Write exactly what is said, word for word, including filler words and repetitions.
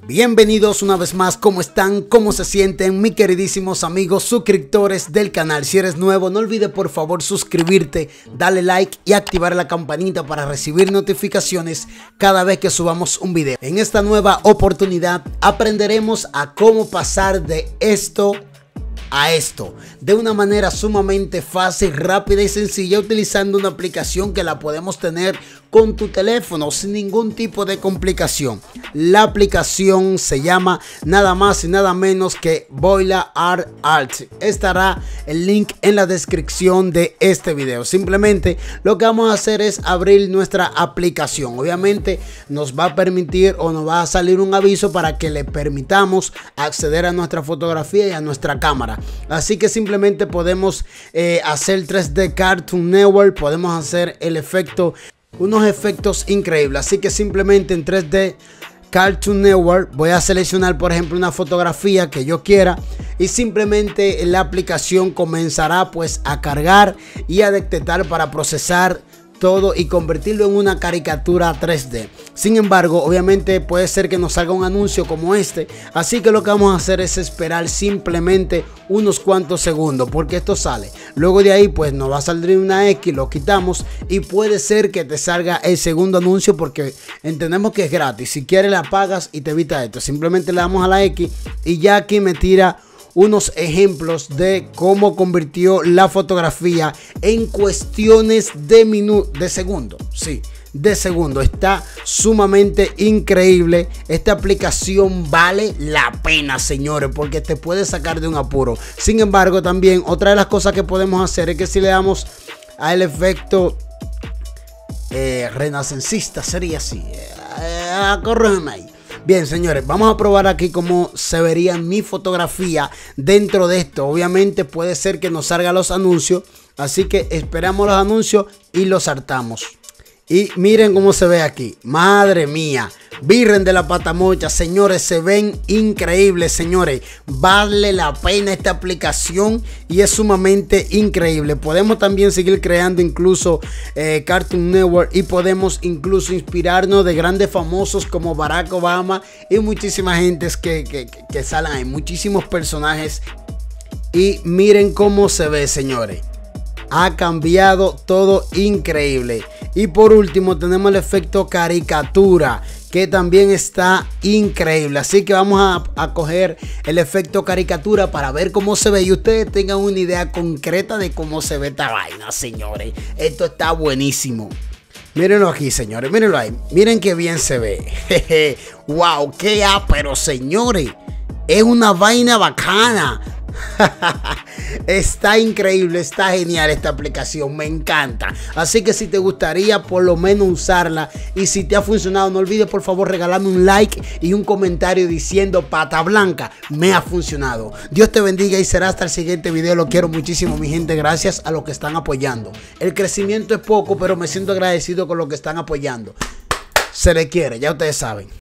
Bienvenidos una vez más, ¿cómo están? ¿Cómo se sienten mis queridísimos amigos suscriptores del canal? Si eres nuevo, no olvides por favor suscribirte, darle like y activar la campanita para recibir notificaciones cada vez que subamos un video. En esta nueva oportunidad aprenderemos a cómo pasar de esto a esto de una manera sumamente fácil, rápida y sencilla, utilizando una aplicación que la podemos tener con tu teléfono sin ningún tipo de complicación. La aplicación se llama nada más y nada menos que Voila Art Art. Estará el link en la descripción de este video. Simplemente lo que vamos a hacer es abrir nuestra aplicación. Obviamente nos va a permitir o nos va a salir un aviso para que le permitamos acceder a nuestra fotografía y a nuestra cámara. Así que simplemente podemos eh, hacer tres D Cartoon Network, podemos hacer el efecto, unos efectos increíbles. Así que simplemente en tres D Cartoon Network voy a seleccionar por ejemplo una fotografía que yo quiera y simplemente la aplicación comenzará pues a cargar y a detectar para procesar todo y convertirlo en una caricatura tres D. Sin embargo, obviamente puede ser que nos salga un anuncio como este, así que lo que vamos a hacer es esperar simplemente unos cuantos segundos porque esto sale. Luego de ahí pues nos va a salir una X, lo quitamos y puede ser que te salga el segundo anuncio porque entendemos que es gratis. Si quieres la pagas y te evita esto. Simplemente le damos a la X y ya aquí me tira unos ejemplos de cómo convirtió la fotografía en cuestiones de minutos, de segundos, sí, de segundo. Está sumamente increíble. Esta aplicación vale la pena, señores, porque te puede sacar de un apuro. Sin embargo, también otra de las cosas que podemos hacer es que si le damos al efecto eh, renacencista, sería así, eh, corrígeme ahí. Bien, señores, vamos a probar aquí cómo se vería mi fotografía dentro de esto. Obviamente puede ser que nos salgan los anuncios, así que esperamos los anuncios y los saltamos. Y miren cómo se ve aquí. Madre mía, Virgen de la Patamocha, señores, se ven increíbles, señores. Vale la pena esta aplicación y es sumamente increíble. Podemos también seguir creando incluso eh, Cartoon Network y podemos incluso inspirarnos de grandes famosos como Barack Obama y muchísimas gentes que, que, que, que salen ahí, muchísimos personajes. Y miren cómo se ve, señores. Ha cambiado todo increíble. Y por último tenemos el efecto caricatura, que también está increíble. Así que vamos a, a coger el efecto caricatura para ver cómo se ve y ustedes tengan una idea concreta de cómo se ve esta vaina, señores. Esto está buenísimo. Mírenlo aquí, señores, mírenlo ahí. Miren qué bien se ve. Wow, qué ápero, señores. Es una vaina bacana. Está increíble, está genial esta aplicación, me encanta. Así que si te gustaría por lo menos usarla y si te ha funcionado, no olvides por favor regalarme un like y un comentario diciendo pata blanca, me ha funcionado. Dios te bendiga y será hasta el siguiente video. Lo quiero muchísimo, mi gente. Gracias a los que están apoyando. El crecimiento es poco, pero me siento agradecido con lo que están apoyando. Se le quiere, ya ustedes saben.